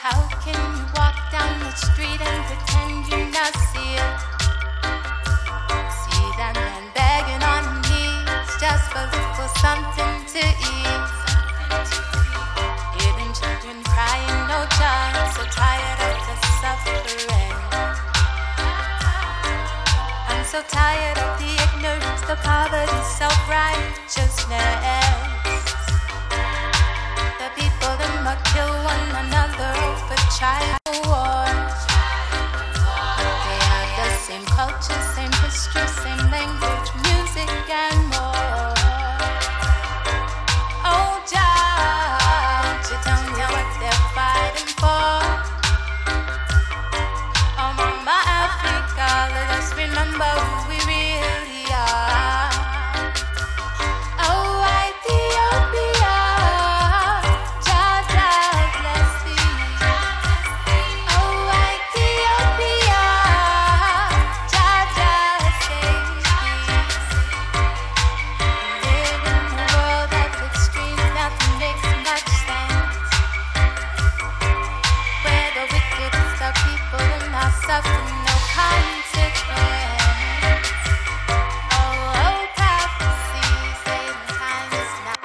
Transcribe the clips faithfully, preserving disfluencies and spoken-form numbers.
How can you walk down the street and pretend you not see it? See that man begging on his knees just for little something to eat. Hearing children crying, no child, so tired of the suffering. I'm so tired of the ignorance, the poverty, self-righteousness. The people them a kill one another over child wars. But they have the same culture, same history, same language, music and more. Oh Jah, won't you tell me what they're fighting for? Oh Mama Africa, let us remember who we really are. Oh Ethiopia, Jah Jah bless thee. Oh Ethiopia, Jah Jah save thee. We live in a world that's extreme, nothing makes much sense. Where the wickedest of people are not suffering no consequence. Oh, oh, prophecy, say the time is now.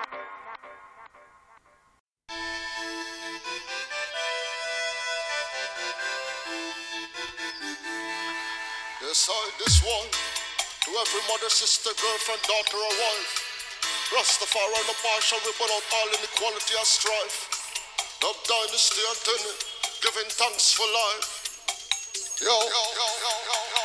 Yes, I, this one, to every mother, sister, girlfriend, daughter, or wife. Rastafari no partial, ripple out all inequality and strife. Dub Dynasty and Tenny, giving thanks for life. Yo, yo, yo, yo, yo, yo, yo, yo.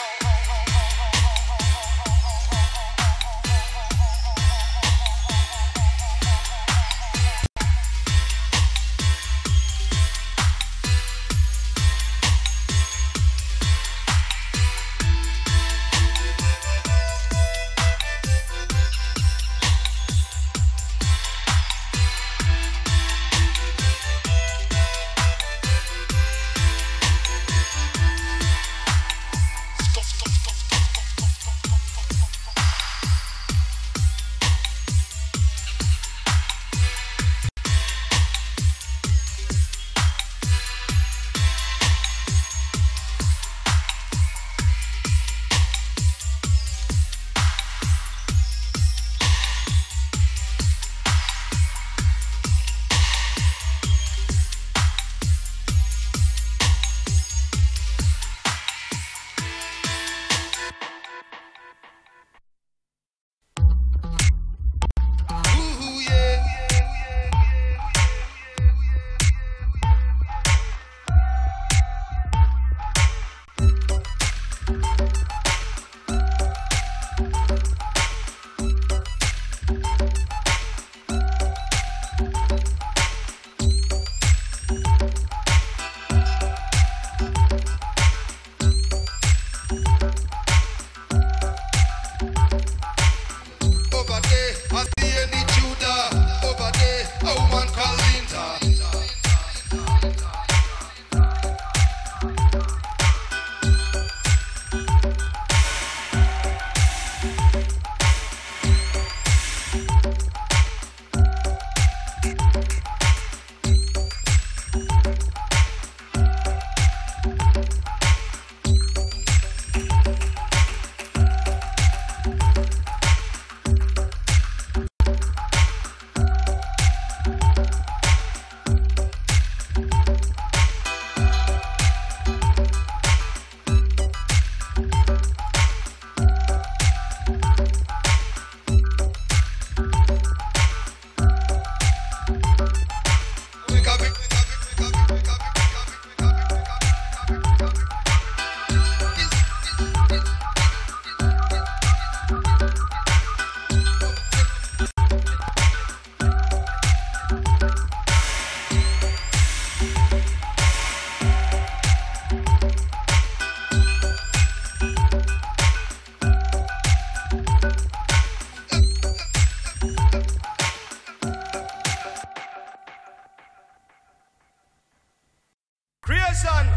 Creation.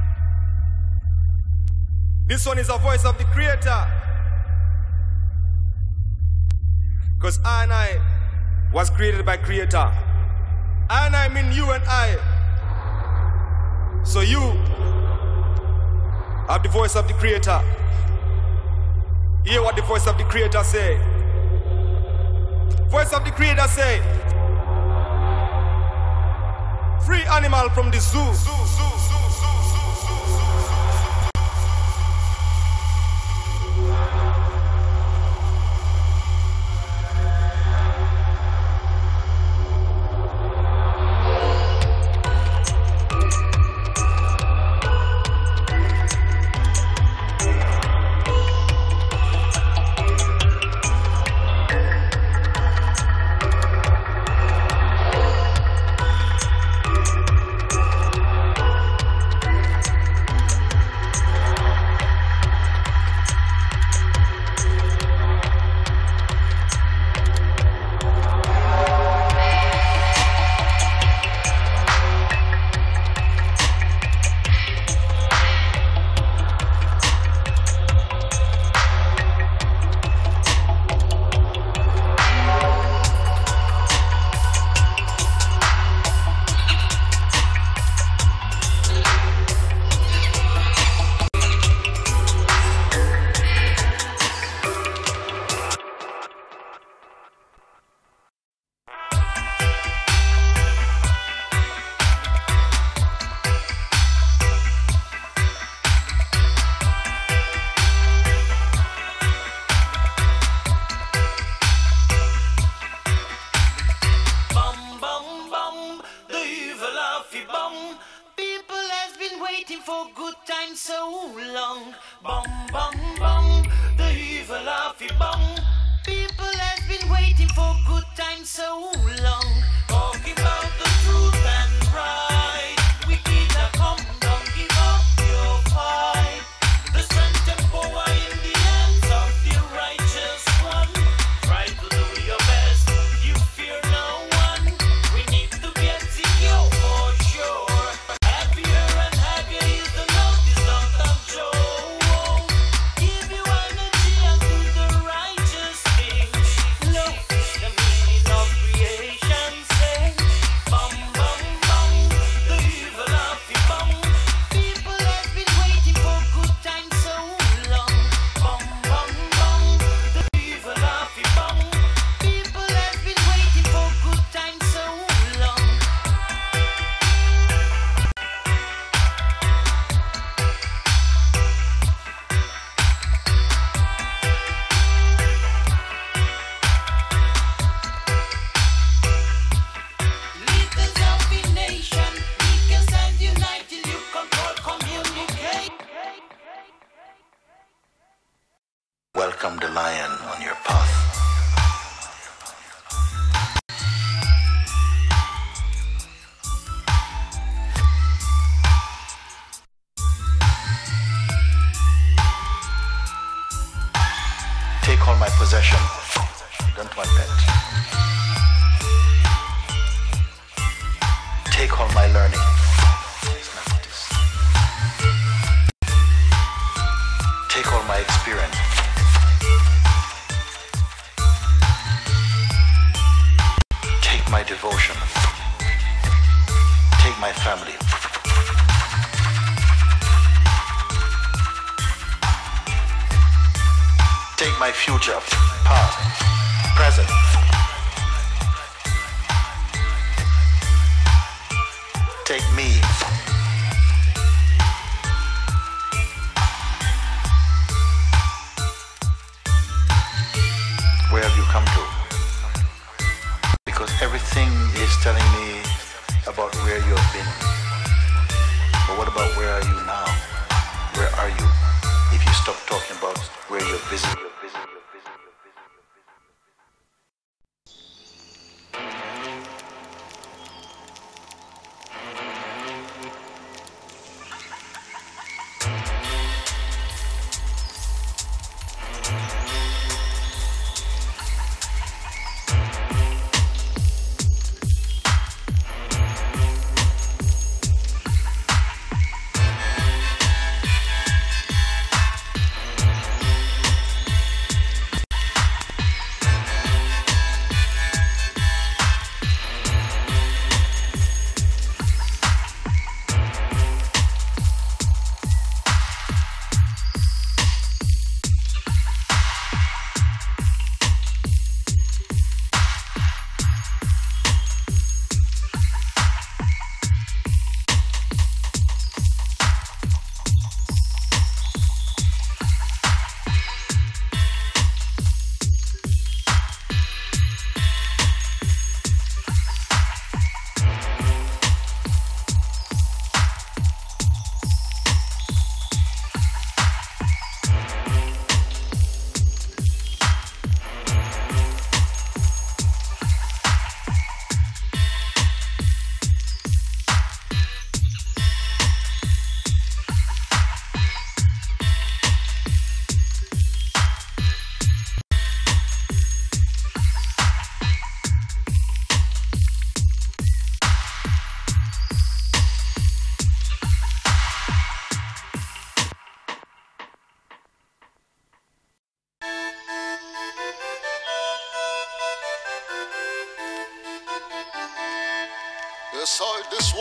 This one is a voice of the Creator. Because I and I was created by Creator. I and I mean you and I. So you have the voice of the Creator. Hear what the voice of the Creator say. Voice of the Creator say, free animal from the zoo. zoo, zoo, zoo, zoo, zoo, zoo, zoo.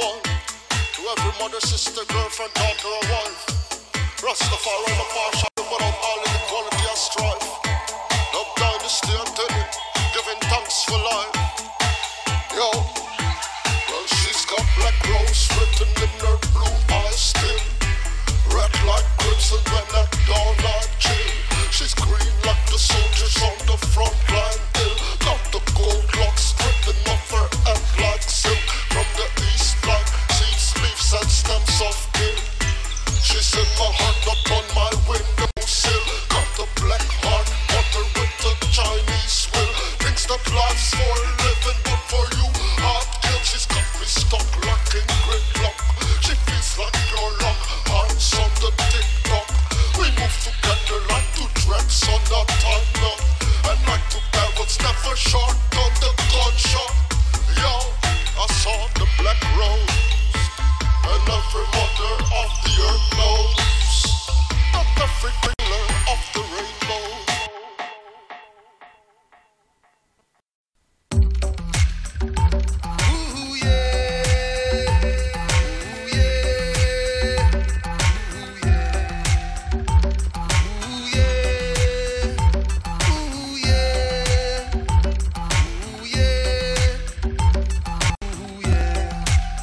one. To every mother, sister, girlfriend, daughter, or wife. Rastafari and the partial without all inequality and strife. Dub Dynasty, I'm telling, giving thanks for life. Yo, well, she's got black rose written in her blue eyes still. Red like crimson when at dawn like chill. She's green like the soldiers on the front line hill. Got the gold locks dripping off her head like silk. From the east like seeds, leaves and stems of gill. She's in my heart up on my windowsill. Got the black heart, water with the Chinese will. Thinks that life's for living, but for you, hard kill. She's got me stuck like in gridlock. She feels like your luck, hands on the tick-tock. We move together like two dreads on a tight knot. And like two barrels never short on the gunshot. Yo, I saw the black rose, and every mother of the earth knows. Not every pillar of the rainbow. Ooh yeah, ooh yeah, ooh yeah, ooh yeah, ooh yeah, ooh yeah.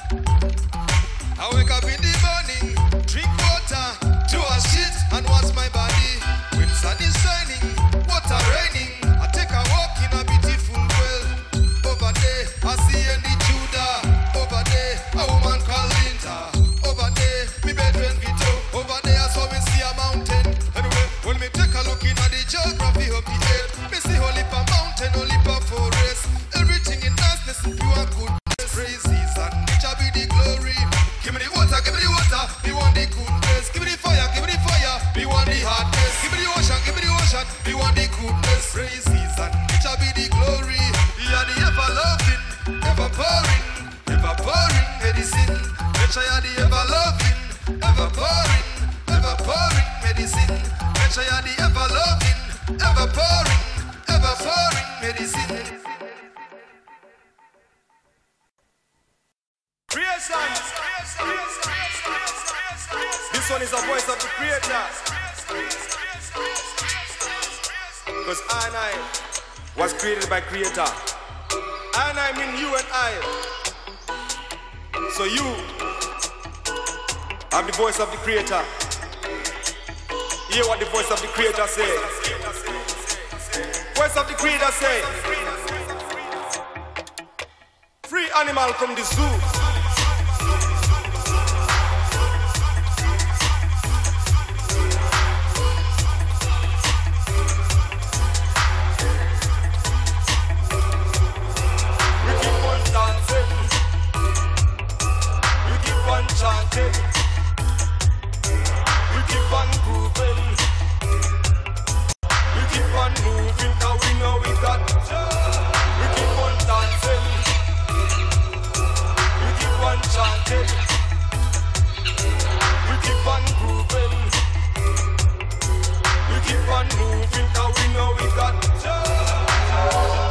I wake up in the morning, drink water, do a shit and wash my body. When sun is shining, water raining, I take a walk in a beautiful well. Over there, I see Andy Judah. Over there, a woman called Linda. Over there, me bedroom Vito. Over there, I saw me see a mountain. Anyway, when me take a look in at the geography of the earth, me see whole heap of mountain, whole heap of forest. Everything in niceness and pure goodness. Praises and nature be the glory. Give me the water, give me the water, me want the goodness. Give me the fire, give me the fire, me want the hardness. Give me the ocean, give me the ocean, me want the goodness. Praises and nature be the glory. You are the ever loving, ever pouring, ever pouring medicine. Nature are the ever loving, ever pouring, ever pouring medicine. Nature are the ever loving, ever pouring, ever pouring medicine. Creation. This one is a voice of the creator. Because I and I was created by creator. And I mean you and I. So you have the voice of the creator. Hear what the voice of the creator say. Voice of the creator say. Free animal from the zoo. Chanting. We keep on grooving. We keep on moving, cause we know we got Jah. We keep on dancing. We keep on chanting. We keep on grooving. We keep on moving, cause we know we got Jah.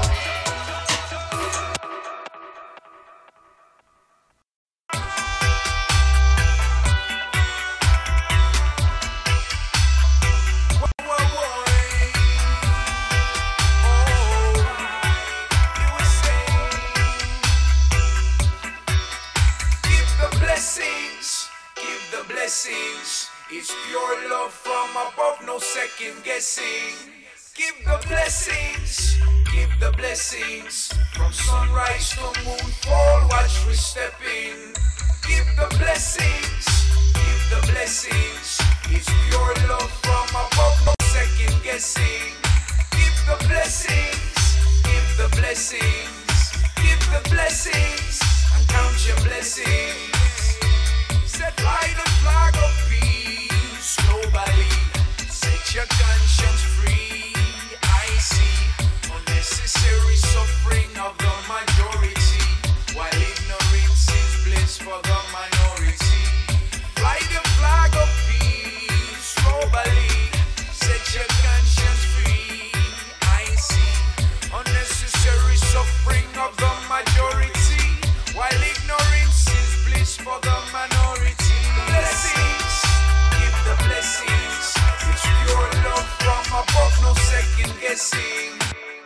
It's pure love from above, no second guessing. Give the blessings, give the blessings. From sunrise to moonfall, watch we step in. Give the blessings, give the blessings. It's pure love from above, no second guessing. Give the blessings, give the blessings. Give the blessings, and count your blessings. Set light the flag of peace globally. Set your conscience free. I see unnecessary suffering of the majority, while ignorance is bliss for the minority. Fly the flag of peace globally. Set your conscience free. I see unnecessary suffering of the majority, while ignorance is bliss guessing.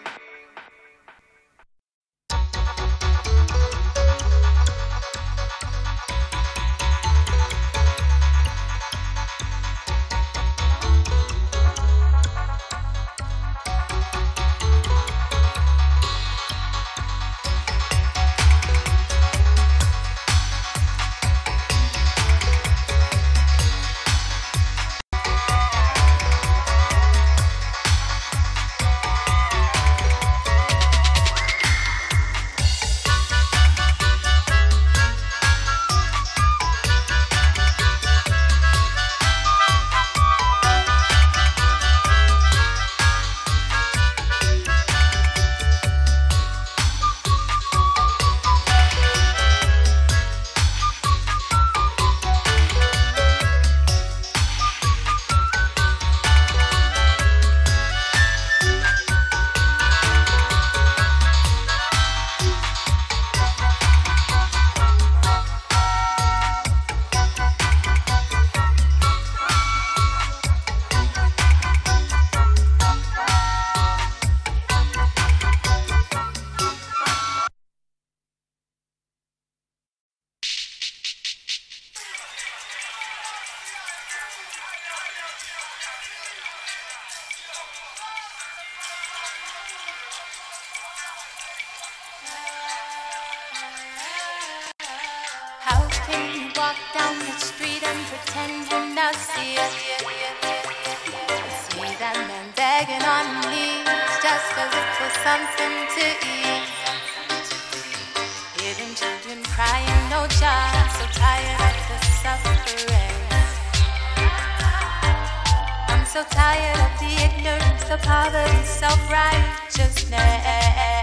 Walk down the street and pretend you not see it. See that man begging on knees just a little something to eat. Hearing children crying, no child, so tired of the suffering. I'm so tired of the ignorance, the poverty, self-righteousness.